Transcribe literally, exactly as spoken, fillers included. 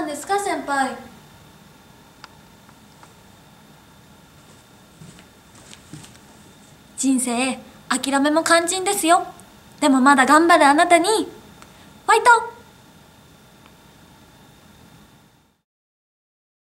んですか先輩。人生諦めも肝心ですよ。でもまだ頑張るあなたにファイト。